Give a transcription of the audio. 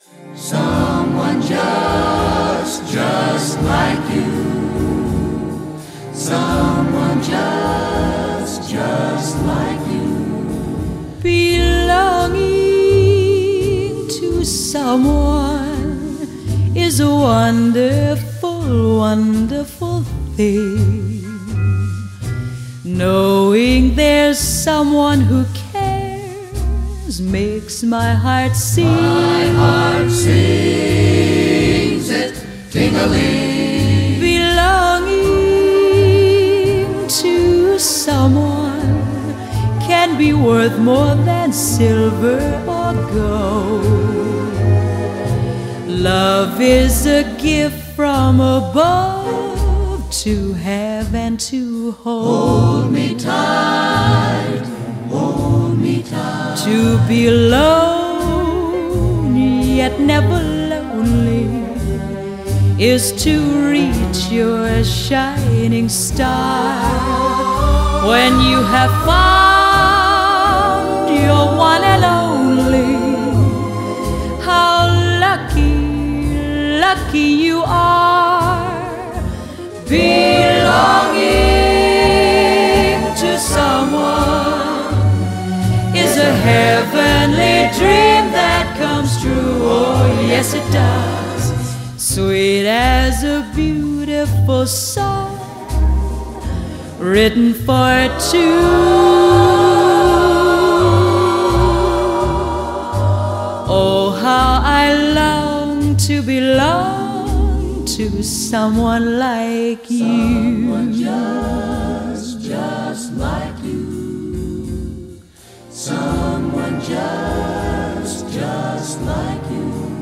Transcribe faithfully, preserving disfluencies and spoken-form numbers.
Someone just, just like you. Someone just, just like you. Belonging to someone is a wonderful, wonderful thing. Knowing there's someone who cares makes my heart sing. My heart sings it, ting-a-ling. Belonging to someone can be worth more than silver or gold. Love is a gift from above to have and to hold. Hold me tight, hold me tight. To be alone yet never lonely is to reach your shining star. When you have found your one and only, how lucky, lucky you are. Belonging to someone is a heavenly dream that comes true. Oh, yes, it does. Sweet as a beautiful song written for two. Oh, how I long to belong to someone like you. Someone just, just like you. Someone just, just like you.